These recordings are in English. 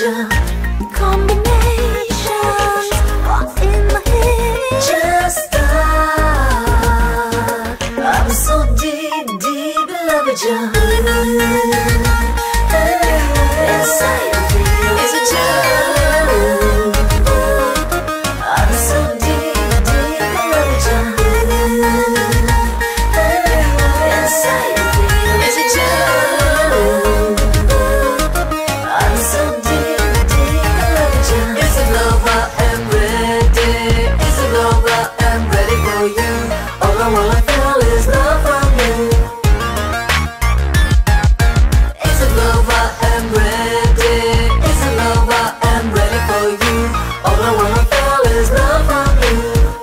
your combinations all in my head. Just start. I'm so deep, deep in love with you. Inside of me, is it you? I'm so deep, deep in love with you. Inside of me, is it you? I'm so deep, deep in love with you. Is it love? I am ready. Is it love? I am ready for you. All I wanna feel is love from you. Is it love? I am ready. Is it love? I am ready for you. All I wanna feel is love from you.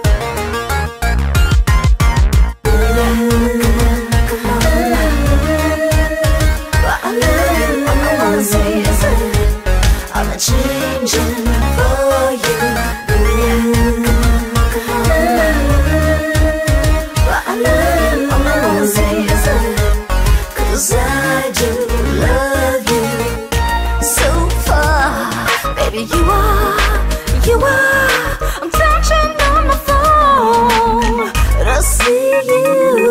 I'm changing for you. But I love, all I wanna say is cause I do love you so far. Baby, you are. I'm touching on my phone to see you.